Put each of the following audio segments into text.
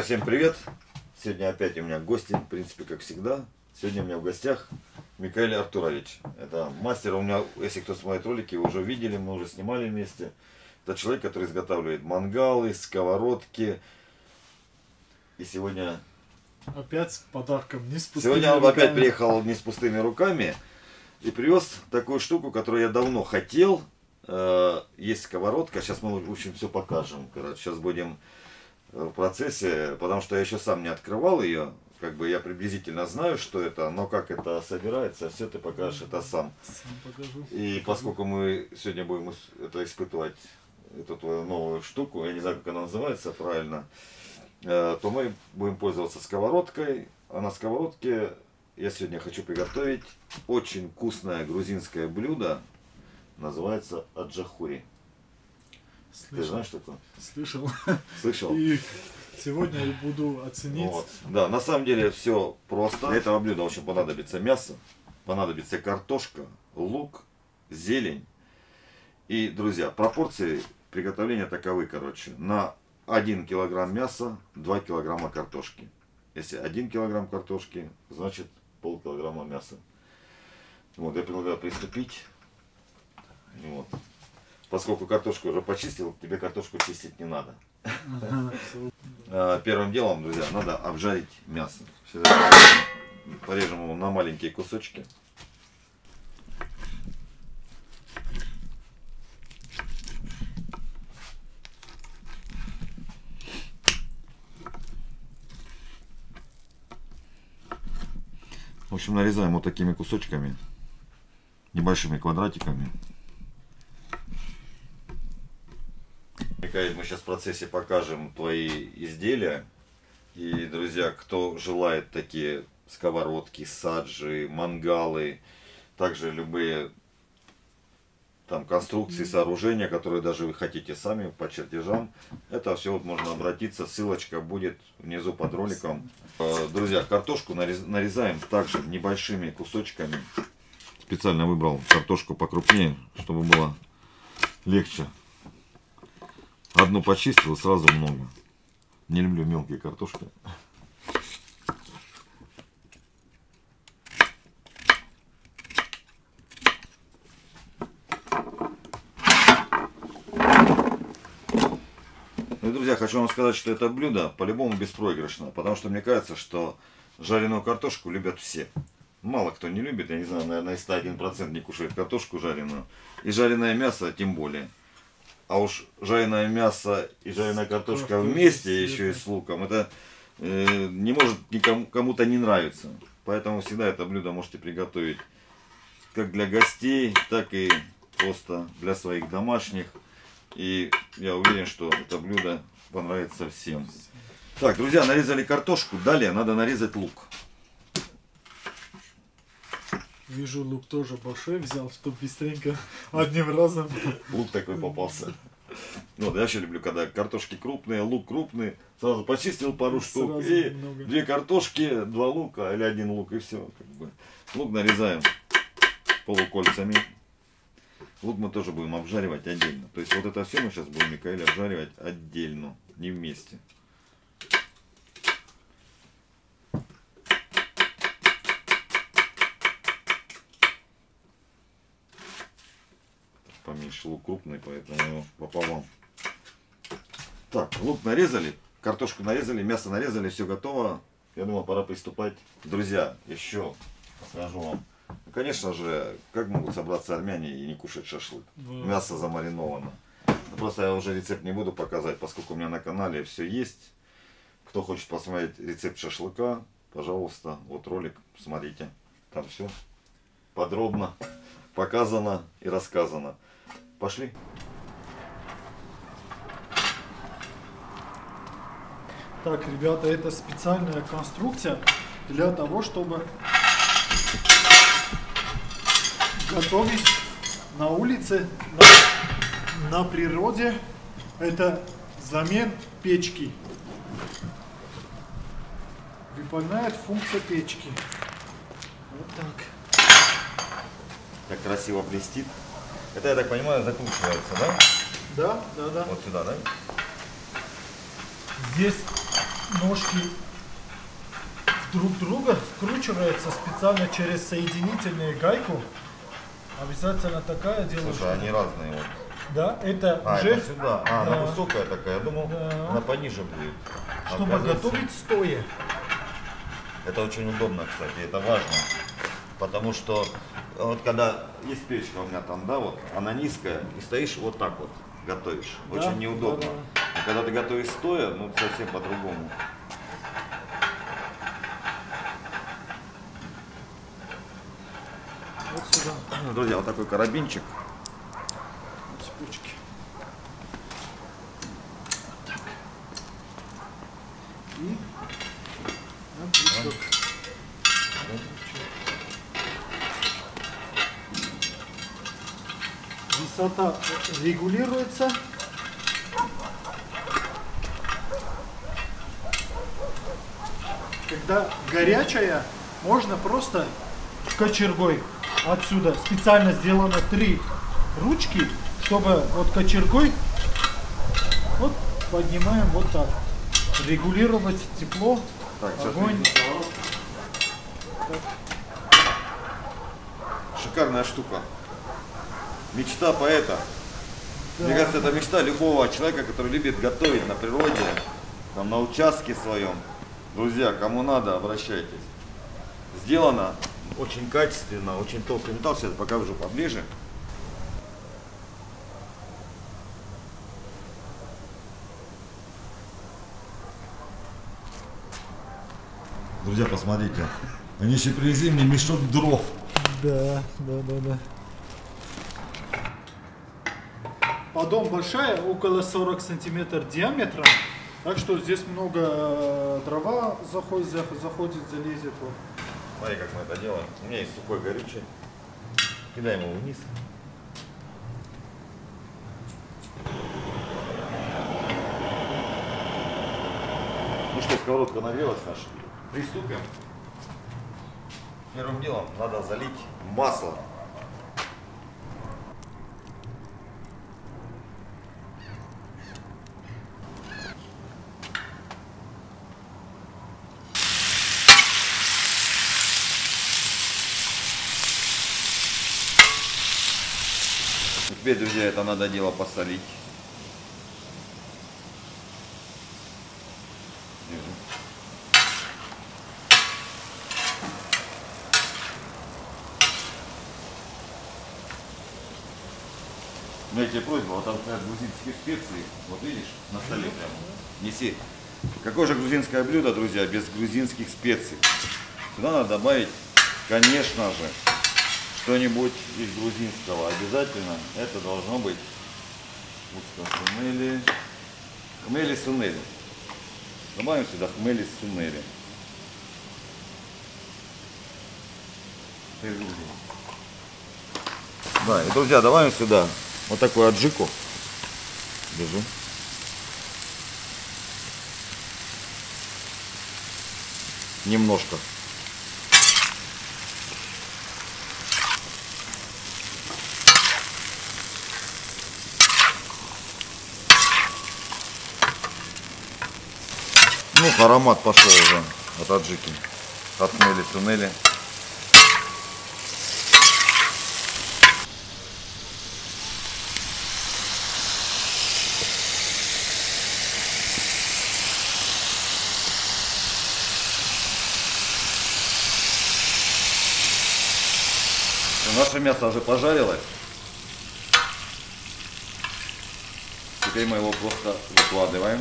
всем привет! Сегодня опять у меня гости, в принципе, как всегда. Сегодня у меня в гостях Микаэль Артурович. Это мастер, у меня, если кто смотрит ролики, вы уже видели, мы уже снимали вместе. Это человек, который изготавливает мангалы, сковородки. И сегодня... Опять с подарком, не с пустыми Сегодня он руками. опять приехал не с пустыми руками и привез такую штуку, которую я давно хотел. Есть сковородка, сейчас мы, в общем, все покажем. Короче, сейчас будем в процессе, потому что я еще сам не открывал ее. Как бы я приблизительно знаю, что это, но как это собирается, все ты покажешь это сам. Сам покажу. И поскольку мы сегодня будем это испытывать, эту твою новую штуку, я не знаю, как она называется правильно, то мы будем пользоваться сковородкой. А на сковородке я сегодня хочу приготовить очень вкусное грузинское блюдо. Называется аджахури. Ты знаешь такое? Слышал. Слышал? И сегодня я буду оценить. Вот. Да, на самом деле все просто. Для этого блюда очень понадобится мясо, понадобится картошка, лук, зелень. И, друзья, пропорции приготовления таковы, короче. На 1 килограмм мяса, 2 килограмма картошки. Если 1 килограмм картошки, значит полкилограмма мяса. Вот, я предлагаю приступить. Вот. Поскольку картошку уже почистил, тебе картошку чистить не надо. Первым делом, друзья, надо обжарить мясо. Сейчас порежем его на маленькие кусочки. В общем, нарезаем вот такими кусочками, небольшими квадратиками. Микаэль, мы сейчас в процессе покажем твои изделия. И, друзья, кто желает такие сковородки, саджи, мангалы, также любые там конструкции, сооружения, которые даже вы хотите сами по чертежам, это все вот можно обратиться, ссылочка будет внизу под роликом. Друзья, картошку нарезаем также небольшими кусочками. Специально выбрал картошку покрупнее, чтобы было легче. Одну почистил, сразу много. Не люблю мелкие картошки. Ну и, друзья, хочу вам сказать, что это блюдо по-любому беспроигрышно. Потому что мне кажется, что жареную картошку любят все. Мало кто не любит, я не знаю, наверное, 101% не кушает картошку жареную. И жареное мясо тем более. А уж жареное мясо и жареная картошка вместе, еще и с луком, это не может кому-то не нравиться. Поэтому всегда это блюдо можете приготовить как для гостей, так и просто для своих домашних. И я уверен, что это блюдо понравится всем. Так, друзья, нарезали картошку. Далее надо нарезать лук. Вижу, лук тоже большой взял, чтобы быстренько одним разом. Лук такой попался. Вот, я вообще люблю, когда картошки крупные, лук крупный. Сразу почистил пару штук. И много. 2 картошки, 2 лука или 1 лук, и все. Как бы. Лук нарезаем полукольцами. Лук мы тоже будем обжаривать отдельно. То есть вот это все мы сейчас будем, Микаэль, обжаривать отдельно, не вместе. Поменьше, лук крупный, поэтому его пополам. Так, лук нарезали, картошку нарезали, мясо нарезали, все готово. Я думаю, пора приступать. Друзья, еще покажу вам. Ну, конечно же, как могут собраться армяне и не кушать шашлык? Мясо замариновано. Ну, просто я уже рецепт не буду показывать, поскольку у меня на канале все есть. Кто хочет посмотреть рецепт шашлыка, пожалуйста, вот ролик, смотрите. Там все подробно показано и рассказано. Пошли. Так, ребята, это специальная конструкция для того, чтобы готовить на улице, на природе. Это замен печки. Выполняет функцию печки. Вот так. Так красиво блестит. Это, я так понимаю, закручивается, да? Да. Вот сюда, да? Здесь ножки друг друга вкручиваются специально через соединительную гайку. Обязательно такая делаешь. Слушай, они разные. Вот. Да, это уже... это сюда. Да. Она высокая такая. Я думал, Да. она пониже будет. Чтобы готовить стоя. Это очень удобно, кстати, это важно. Потому что вот когда есть печка у меня там, да, вот, она низкая, и стоишь вот так вот, готовишь. Да, Очень неудобно. да. А когда ты готовишь стоя, ну совсем по-другому. Вот сюда. Ну, друзья, вот такой карабинчик. Цепочки. И на крючок. Высота регулируется. Когда горячая, можно просто кочергой отсюда. Специально сделано 3 ручки, чтобы вот кочергой вот поднимаем вот так. Регулировать тепло, Так, огонь. Шикарная штука. Мечта поэта. Да. Мне кажется, это мечта любого человека, который любит готовить на природе, там, на участке своем. Друзья, кому надо, обращайтесь. Сделано очень качественно, очень толстый металл. Сейчас покажу поближе. Друзья, посмотрите. Они еще привезли мне мешок дров. Да. Поддон большая, около 40 сантиметров диаметра. Так что здесь много дрова заходит, залезет. Вот. Смотри, как мы это делаем. У меня есть сухой горючий. Кидаем его вниз. Ну что, сковородка нагрелась наша. Приступим. Первым делом надо залить масло. Теперь, друзья, это надо дело посолить. У меня к тебе просьба, вот там стоят грузинские специи, вот видишь, на столе прямо. Неси. Какое же грузинское блюдо, друзья, без грузинских специй? Сюда надо добавить, конечно же, что-нибудь из грузинского. Обязательно это должно быть хмели-сунели. Добавим сюда хмели-сунели. Да, и, друзья, добавим сюда вот такую аджику. Держу. Немножко. Ну, аромат пошел уже от аджики, от хмели-сунели. Наше мясо уже пожарилось. Теперь мы его просто выкладываем.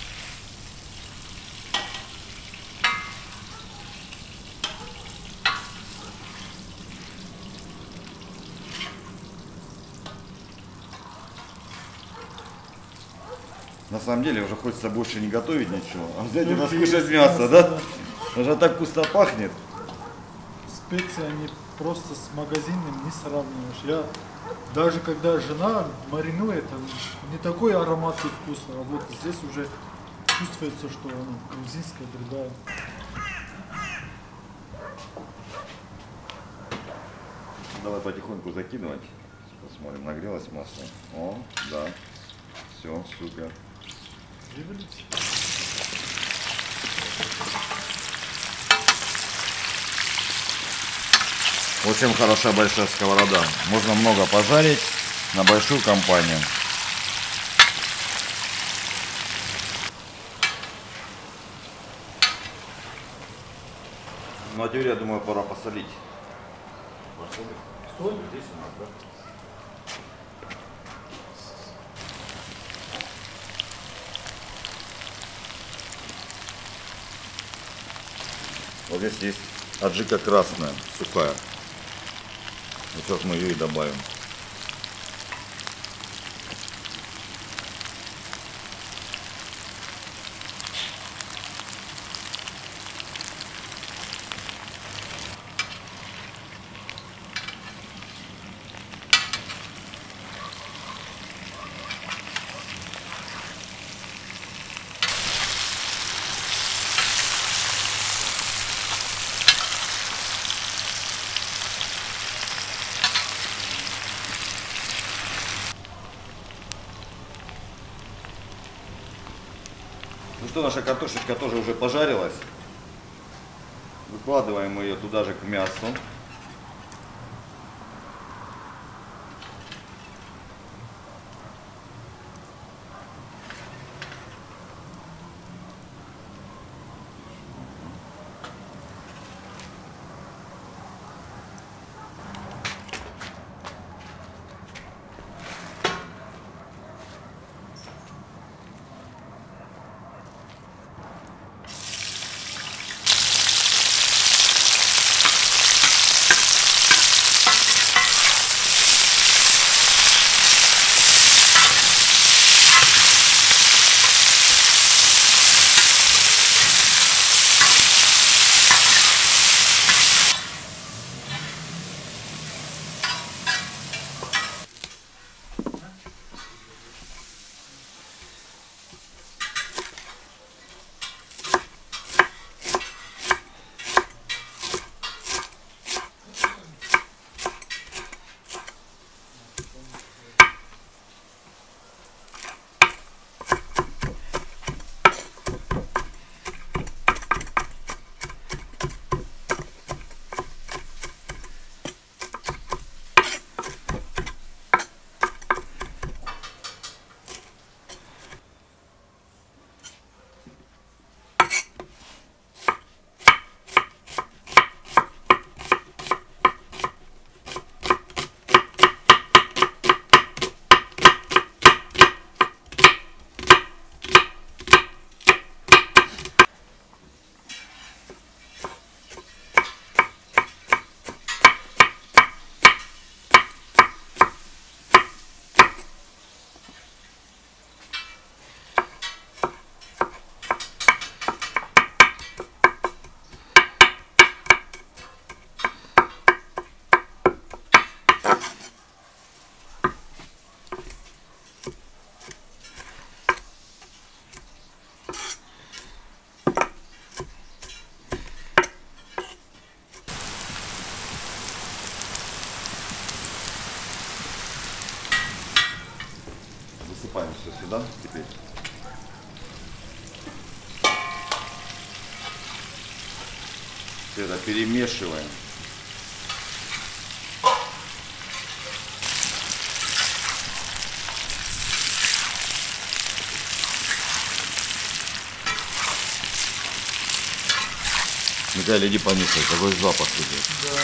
На самом деле уже хочется больше не готовить ничего, а взять и раскушать мясо, да? Уже так вкусно пахнет. Специи, они просто с магазинным не сравниваешь. Я даже когда жена маринует, не такой аромат и вкус, а вот здесь уже чувствуется, что она грузинская, другая. Давай потихоньку закидывать. Посмотрим, нагрелось масло. О, да. Все, супер. Очень хорошая большая сковорода. Можно много пожарить на большую компанию. Ну а теперь, я думаю, пора посолить. Соль? Здесь у нас, да? Вот здесь есть аджика красная, сухая. Вот сейчас мы ее и добавим. Ну что, наша картошечка тоже уже пожарилась. Выкладываем ее туда же к мясу. Высыпаем все сюда теперь. Все это перемешиваем. Михаил, иди понюхай, какой запах идет. Да.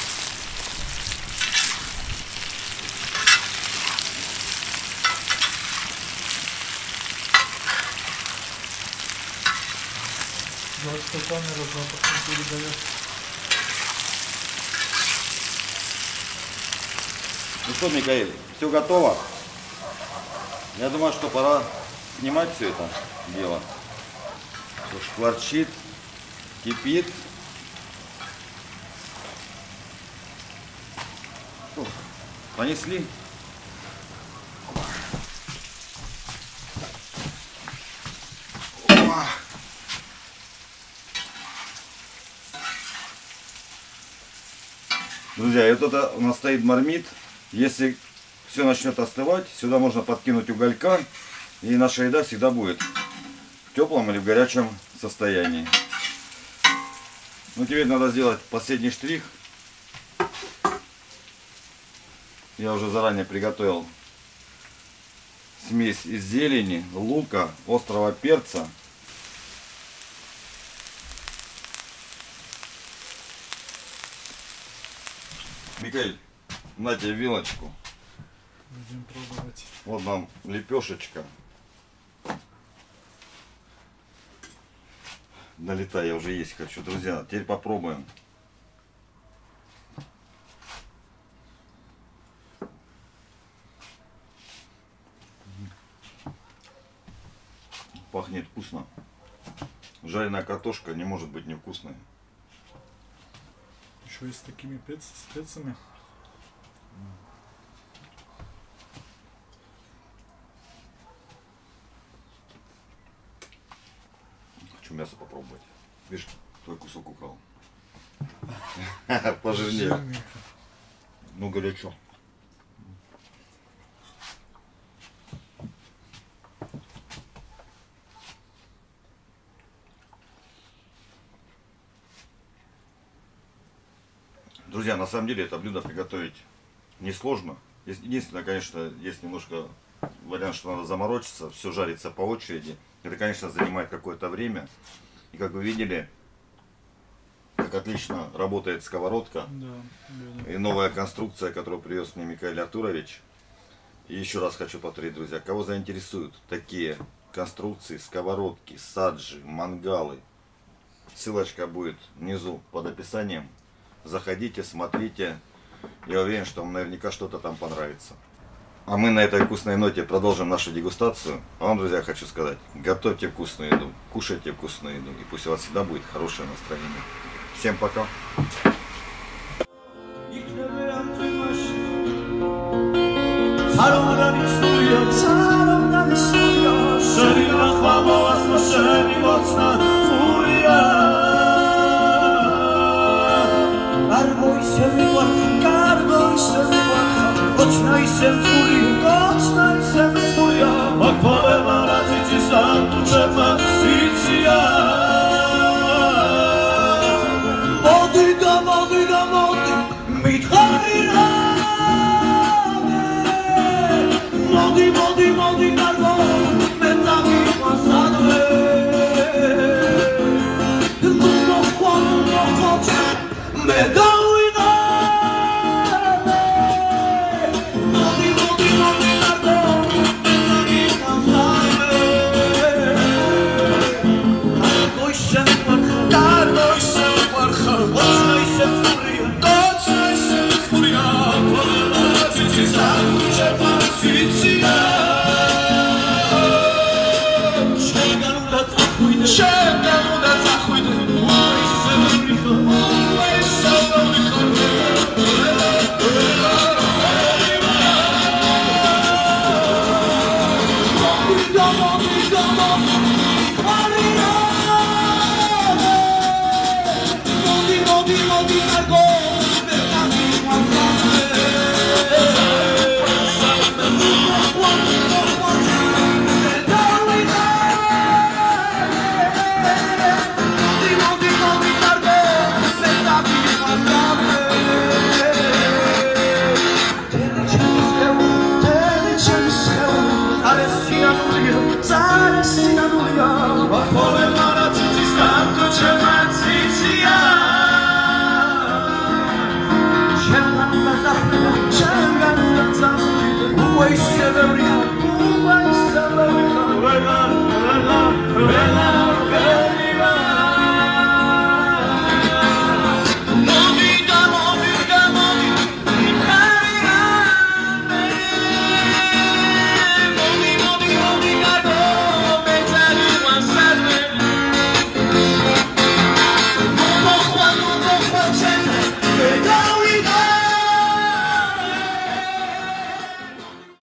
Что камера запах не передает. Ну что, Михаил, все готово? Я думаю, что пора снимать все это дело. Шкварчит, кипит. Что, понесли? Друзья, и вот это у нас стоит мармит. Если все начнет остывать, сюда можно подкинуть уголька, и наша еда всегда будет в теплом или в горячем состоянии. Ну, теперь надо сделать последний штрих. Я уже заранее приготовил смесь из зелени, лука, острого перца. Микаэль, на тебе вилочку. Будем пробовать. Вот нам лепешечка. Налетай, я уже есть хочу. Друзья, теперь попробуем. Пахнет вкусно. Жареная картошка не может быть невкусной. Еще и с такими специями. Хочу мясо попробовать. Видишь, твой кусок украл. Пожирнее. Ну, горячо. Друзья, на самом деле это блюдо приготовить несложно. Единственное, конечно, есть немножко вариант, что надо заморочиться, все жарится по очереди. Это, конечно, занимает какое-то время. И как вы видели, как отлично работает сковородка. Да. И новая конструкция, которую привез мне Микаэль Артурович. И еще раз хочу повторить, друзья, кого заинтересуют такие конструкции, сковородки, саджи, мангалы, ссылочка будет внизу под описанием. Заходите, смотрите. Я уверен, что вам наверняка что-то там понравится. А мы на этой вкусной ноте продолжим нашу дегустацию. А вам, друзья, хочу сказать, готовьте вкусную еду, кушайте вкусную еду. И пусть у вас всегда будет хорошее настроение. Всем пока. What's